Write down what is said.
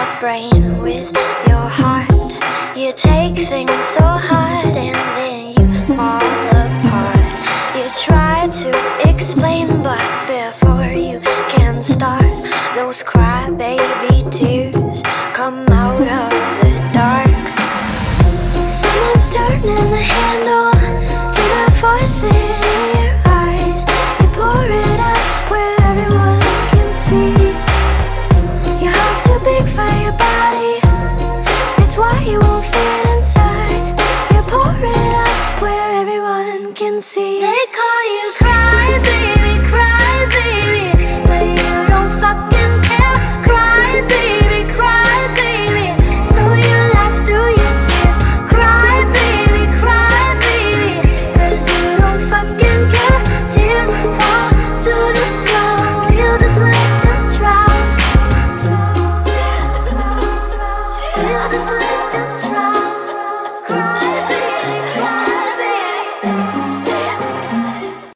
brain with your heart. You take things so hard and then you fall apart. You try to explain, but before you can start, those crybaby tears come out of the dark. Someone's turning the handle to the voices in your eyes. You pour it out where everyone can see. Your heart's too big for your body, it's why you won't fit inside. You pour it out where everyone can see. They call you cry baby, but you don't fucking care. Cry baby, so you laugh through your tears. Cry baby, cause you don't fucking care. Tears fall to the ground, you just let them drown. You just let them drown.